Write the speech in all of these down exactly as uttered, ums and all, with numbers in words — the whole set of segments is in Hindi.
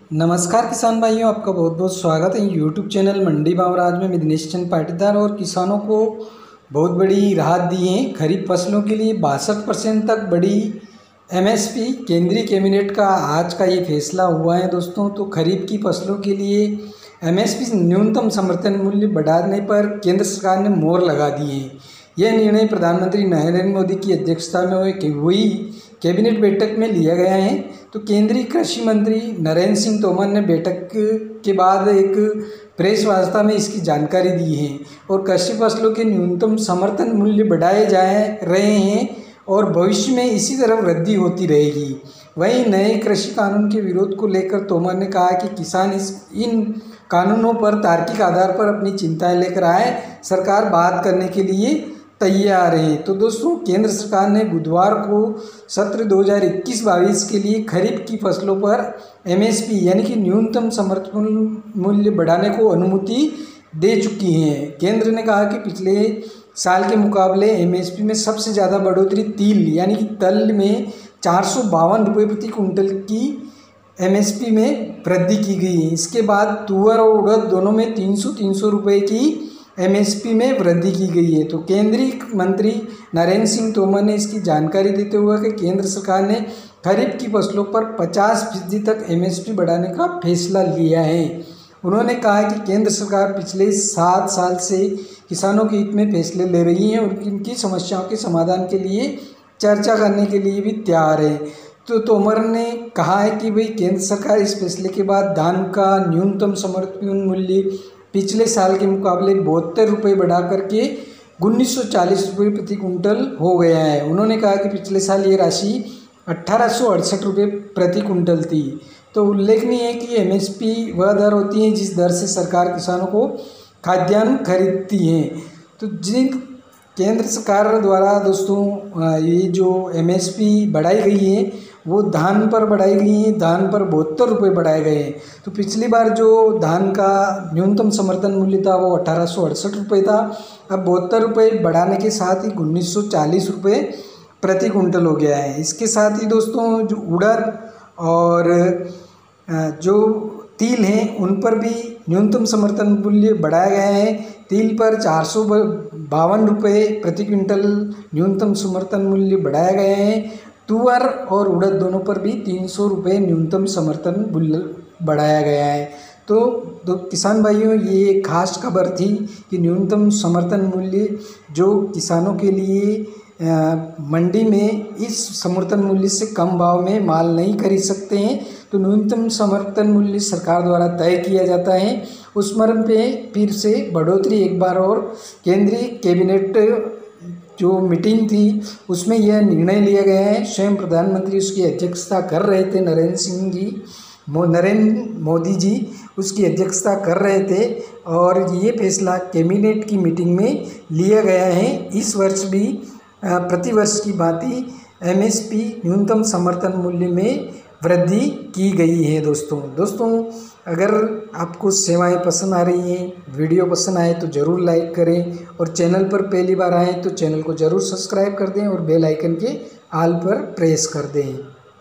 नमस्कार किसान भाइयों, आपका बहुत बहुत स्वागत है यूट्यूब चैनल मंडी भाव राज में। मैं दिनेश चंद पाटीदार और किसानों को बहुत बड़ी राहत दी है। खरीफ फसलों के लिए बासठ परसेंट तक बड़ी एमएसपी केंद्रीय कैबिनेट का आज का ये फैसला हुआ है दोस्तों। तो खरीफ की फसलों के लिए एमएसपी न्यूनतम समर्थन मूल्य बढ़ाने पर केंद्र सरकार ने मोहर लगा दी है। यह निर्णय प्रधानमंत्री नरेंद्र मोदी की अध्यक्षता में हुई कैबिनेट बैठक में लिया गया है। तो केंद्रीय कृषि मंत्री नरेंद्र सिंह तोमर ने बैठक के बाद एक प्रेस वार्ता में इसकी जानकारी दी है और कृषि फसलों के न्यूनतम समर्थन मूल्य बढ़ाए जा रहे हैं और भविष्य में इसी तरह वृद्धि होती रहेगी। वहीं नए कृषि कानून के विरोध को लेकर तोमर ने कहा कि किसान इस इन कानूनों पर तार्किक आधार पर अपनी चिंताएं लेकर आए, सरकार बात करने के लिए तैयार है। तो दोस्तों, केंद्र सरकार ने बुधवार को सत्र दो हज़ार इक्कीस बाईस के लिए खरीफ की फसलों पर एमएसपी यानी कि न्यूनतम समर्थन मूल्य बढ़ाने को अनुमति दे चुकी है। केंद्र ने कहा कि पिछले साल के मुकाबले एमएसपी में सबसे ज़्यादा बढ़ोतरी तिल यानी कि तल में चार सौ बावन रुपये प्रति कुंटल की एमएसपी में वृद्धि की गई है। इसके बाद तुअर और उड़द दोनों में तीन सौ तीन सौ रुपये की एमएसपी में वृद्धि की गई है। तो केंद्रीय मंत्री नरेंद्र सिंह तोमर ने इसकी जानकारी देते हुए कि केंद्र सरकार ने खरीफ की फसलों पर पचास फीसदी तक एमएसपी बढ़ाने का फैसला लिया है। उन्होंने कहा कि केंद्र सरकार पिछले सात साल से किसानों के हित में फैसले ले रही है और उनकी समस्याओं के समाधान के लिए चर्चा करने के लिए भी तैयार है। तो तोमर ने कहा है कि भाई केंद्र सरकार इस फैसले के बाद धान का न्यूनतम समर्थन मूल्य पिछले साल के मुकाबले बहत्तर रुपये बढ़ा करके उन्नीस सौ चालीस रुपये प्रति कुंटल हो गया है। उन्होंने कहा कि पिछले साल ये राशि अट्ठारह सौ अड़सठ रुपये प्रति कुंटल थी। तो उल्लेखनीय है कि एमएसपी वह दर होती है जिस दर से सरकार किसानों को खाद्यान्न खरीदती है। तो जिन केंद्र सरकार द्वारा दोस्तों ये जो एमएसपी बढ़ाई गई है वो धान पर बढ़ाई गई है। धान पर बहत्तर रुपये बढ़ाए गए हैं। तो पिछली बार जो धान का न्यूनतम समर्थन मूल्य था वो अठारह सौ अड़सठ रुपये था। अब बहत्तर रुपये बढ़ाने के साथ ही उन्नीस सौ चालीस रुपये प्रति कुंटल हो गया है। इसके साथ ही दोस्तों जो उड़द और जो तिल हैं उन पर भी न्यूनतम समर्थन मूल्य बढ़ाया गया है। तिल पर चार सौ बावन रुपये प्रति क्विंटल न्यूनतम समर्थन मूल्य बढ़ाया गया है। तुअर और उड़द दोनों पर भी तीन सौ रुपये न्यूनतम समर्थन मूल्य बढ़ाया गया है। तो, तो किसान भाइयों, ये खास खबर थी कि न्यूनतम समर्थन मूल्य जो किसानों के लिए आ, मंडी में इस समर्थन मूल्य से कम भाव में माल नहीं खरीद सकते हैं। तो न्यूनतम समर्थन मूल्य सरकार द्वारा तय किया जाता है। उस मर्म पे फिर से बढ़ोतरी एक बार और केंद्रीय कैबिनेट जो मीटिंग थी उसमें यह निर्णय लिया गया है। स्वयं प्रधानमंत्री उसकी अध्यक्षता कर रहे थे, नरेंद्र सिंह जी मो नरेंद्र मोदी जी उसकी अध्यक्षता कर रहे थे और ये फैसला कैबिनेट की मीटिंग में लिया गया है। इस वर्ष भी प्रतिवर्ष की भांति एमएसपी न्यूनतम समर्थन मूल्य में वृद्धि की गई है। दोस्तों दोस्तों अगर आपको सेवाएं पसंद आ रही हैं, वीडियो पसंद आए तो ज़रूर लाइक करें और चैनल पर पहली बार आएँ तो चैनल को ज़रूर सब्सक्राइब कर दें और बेल आइकन के आल पर प्रेस कर दें।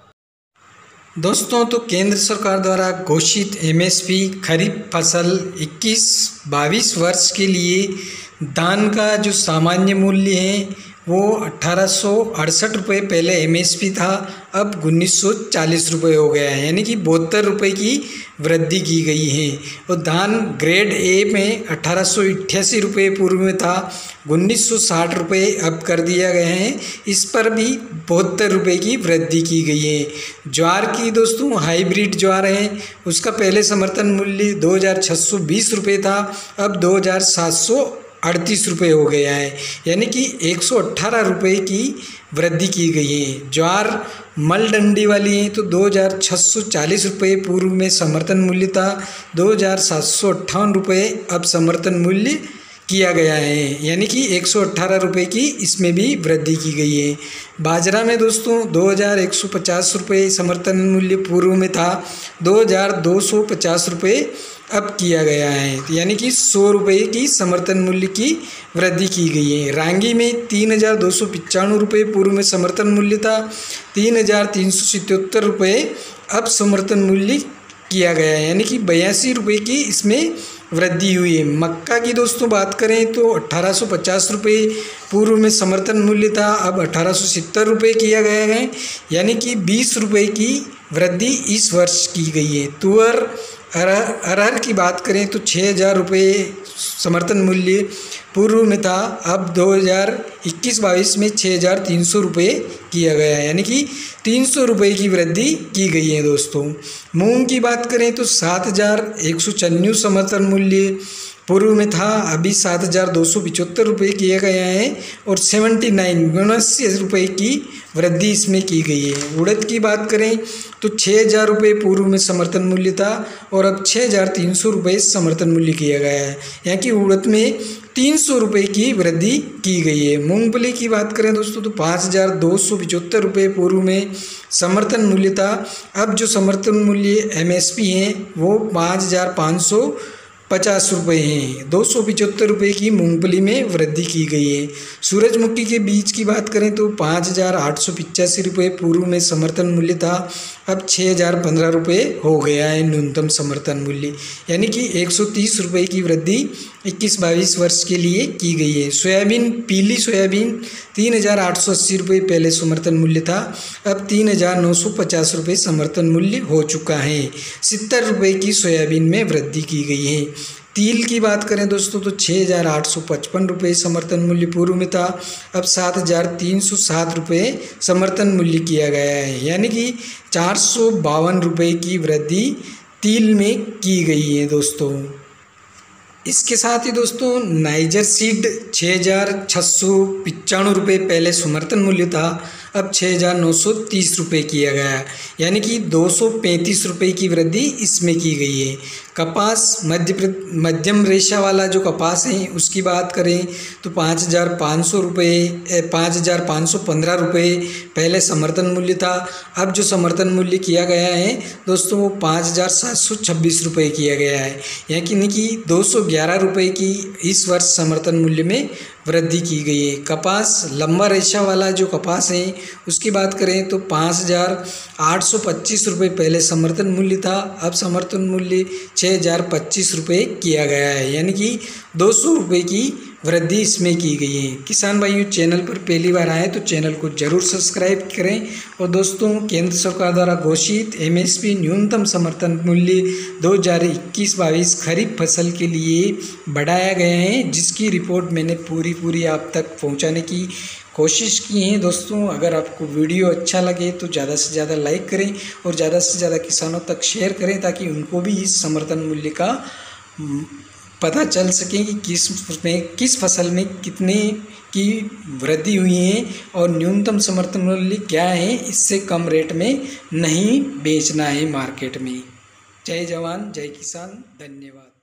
दोस्तों, तो केंद्र सरकार द्वारा घोषित एमएसपी खरीफ फसल इक्कीस बाईस वर्ष के लिए धान का जो सामान्य मूल्य है वो अट्ठारह सौ अड़सठ रुपये पहले एमएसपी था, अब उन्नीस सौ चालीस रुपये हो गया है, यानी कि बहत्तर रुपये की वृद्धि की गई है। और धान ग्रेड ए में अट्ठारह सौ अट्ठासी रुपये पूर्व में था, उन्नीस सौ साठ रुपये अब कर दिया गया है। इस पर भी बहत्तर रुपये की वृद्धि की गई है। ज्वार की दोस्तों हाइब्रिड ज्वार है, उसका पहले समर्थन मूल्य दो हज़ार छः सौ बीस रुपये था, अब दो हज़ार सात सौ अड़तीस रुपये हो गया है, यानी कि एक सौ अट्ठारह रुपये की वृद्धि की गई है। ज्वार मल डंडी वाली है तो दो हज़ार छः सौ चालीस रुपये पूर्व में समर्थन मूल्य था, दो हज़ार सात सौ अट्ठावन रुपये अब समर्थन मूल्य किया गया है, यानी कि एक सौ अट्ठारह रुपये की इसमें भी वृद्धि की गई है। बाजरा में दोस्तों दो हज़ार एक सौ पचास रुपये समर्थन मूल्य पूर्व में था, दो हज़ार दो सौ पचास रुपये अब किया गया है, यानी कि सौ रुपये की समर्थन मूल्य की वृद्धि की गई है। रांगी में तीन हज़ार दो सौ पचानवे रुपये पूर्व में समर्थन मूल्य था, तीन हज़ार तीन सौ सतहत्तर रुपये अब समर्थन मूल्य किया गया है, यानी कि बयासी रुपये की इसमें वृद्धि हुई है। मक्का की दोस्तों बात करें तो अट्ठारह सौ पचास रुपये पूर्व में समर्थन मूल्य था, अब अट्ठारह सौ सत्तर रुपये किया गया है, यानी कि बीस रुपये की वृद्धि इस वर्ष की गई है। तुअर अरहर अरहर की बात करें तो छः हज़ार रुपये समर्थन मूल्य पूर्व में था, अब दो हज़ार इक्कीस बाईस में छः हज़ार तीन सौ रुपये किया गया है, यानी कि तीन सौ रुपये की वृद्धि की गई है दोस्तों। मूंग की बात करें तो सात हज़ार एक सौ चन्नू समर्थन मूल्य पूर्व में था, अभी सात हज़ार दो सौ पिचहत्तर रुपये किया गया है और सेवेंटी नाइन उनासी रुपये की वृद्धि इसमें की गई है। उड़द की बात करें तो छः हज़ार रुपये पूर्व में समर्थन मूल्य था और अब छः हज़ार तीन सौ रुपये समर्थन मूल्य किया गया है, यहाँ की उड़द में तीन सौ रुपये की वृद्धि की गई है। मूंगफली की बात करें दोस्तों तो पाँच हज़ार दो सौ पिचहत्तर रुपये पूर्व में समर्थन मूल्य था, अब जो समर्थन मूल्य एम एस पी है वो पाँच हज़ार पाँच सौ पचास रुपये हैं। दो सौ पिचहत्तर रुपये की मूंगफली में वृद्धि की गई है। सूरजमुखी के बीज की बात करें तो पाँच हज़ार आठ सौ पिचासी रुपये पूर्व में समर्थन मूल्य था, अब छः हज़ार पंद्रह रुपये हो गया है न्यूनतम समर्थन मूल्य, यानी कि एक सौ तीस रुपये की वृद्धि इक्कीस बाईस वर्ष के लिए की गई है। सोयाबीन, पीली सोयाबीन तीन हज़ार आठ सौ अस्सी रुपये पहले समर्थन मूल्य था, अब तीन हज़ार नौ सौ पचास रुपये समर्थन मूल्य हो चुका है। सत्तर रुपये की सोयाबीन में वृद्धि की गई है। तिल की बात करें दोस्तों तो छः हज़ार आठ सौ पचपन रुपये समर्थन मूल्य पूर्व में था, अब सात हज़ार तीन सौ सात रुपये समर्थन मूल्य किया गया है, यानी कि चार सौ बावन रुपये की वृद्धि तिल में की गई है दोस्तों। इसके साथ ही दोस्तों नाइजर सीड छः हज़ार छः सौ पचानवे रुपये पहले समर्थन मूल्य था, अब छः हज़ार नौ सौ तीस रुपये किया गया है, यानी कि दो सौ पैंतीस रुपये की वृद्धि इसमें की गई है। कपास, मध्य मध्यम रेशा वाला जो कपास है उसकी बात करें तो पाँच हज़ार पाँच सौ रुपये पाँच हज़ार पाँच सौ पंद्रह रुपये पहले समर्थन मूल्य था, अब जो समर्थन मूल्य किया गया है दोस्तों वो पाँच हज़ार सात सौ छब्बीस रुपये किया गया है, यानी कि दो सौ ग्यारह रुपये की इस वर्ष समर्थन मूल्य में वृद्धि की गई है। कपास, लंबा रेशा वाला जो कपास है उसकी बात करें तो पाँच हज़ार आठ सौ पच्चीस रुपये पहले समर्थन मूल्य था, अब समर्थन मूल्य छः हज़ार पच्चीस रुपये किया गया है, यानी कि दो सौ रुपये की वृद्धि इसमें की गई है। किसान भाइयों, चैनल पर पहली बार आए तो चैनल को जरूर सब्सक्राइब करें। और दोस्तों, केंद्र सरकार द्वारा घोषित एम एस पी न्यूनतम समर्थन मूल्य दो हज़ार इक्कीस बाईस खरीफ फसल के लिए बढ़ाया गया है, जिसकी रिपोर्ट मैंने पूरी पूरी आप तक पहुंचाने की कोशिश की है। दोस्तों, अगर आपको वीडियो अच्छा लगे तो ज़्यादा से ज़्यादा लाइक करें और ज़्यादा से ज़्यादा किसानों तक शेयर करें, ताकि उनको भी इस समर्थन मूल्य का पता चल सके कि किस में किस फसल में कितने की वृद्धि हुई है और न्यूनतम समर्थन मूल्य क्या है, इससे कम रेट में नहीं बेचना है मार्केट में। जय जवान, जय किसान, धन्यवाद।